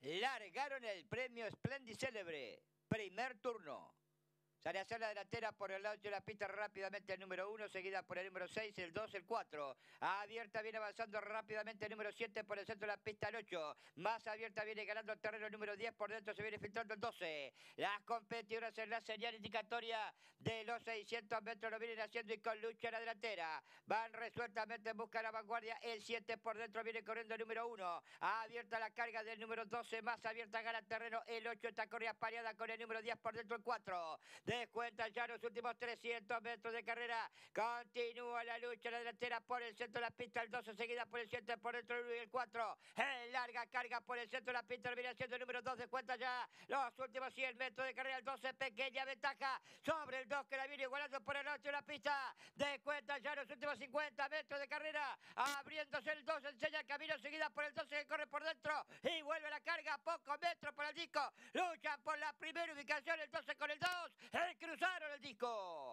largaron el premio Splendid Célebre. Primer turno. Sale a hacer la delantera por el lado de la pista rápidamente el número 1, seguida por el número 6, el 2, el 4. Abierta viene avanzando rápidamente el número 7 por el centro de la pista el 8. Más abierta viene ganando el terreno el número 10, por dentro se viene filtrando el 12. Las competidoras en la señal indicatoria de los 600 metros lo vienen haciendo y con lucha en la delantera. Van resueltamente en busca de la vanguardia. El 7 por dentro viene corriendo el número 1. Abierta la carga del número 12, más abierta gana el terreno. El 8 está corrida pareada con el número 10 por dentro el 4. Descuenta ya los últimos 300 metros de carrera. Continúa la lucha en la delantera por el centro de la pista. El 12 seguida por el 7 por dentro el 4. En larga carga por el centro de la pista. Viene siendo el número 2. Descuenta ya los últimos 100 metros de carrera. El 12 pequeña ventaja sobre el 2 que la viene igualando por el norte de la pista. Descuenta ya los últimos 50 metros de carrera. Abriéndose el 2. Enseña el camino seguida por el 12 que corre por dentro. Y vuelve la carga. Pocos metros por el disco. Luchan por la primera ubicación el 12 con el 2. Cruzaron el disco.